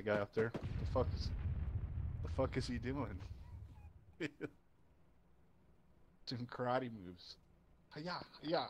that guy up there. The fuck is he doing? Doing karate moves. Hiya, hiya.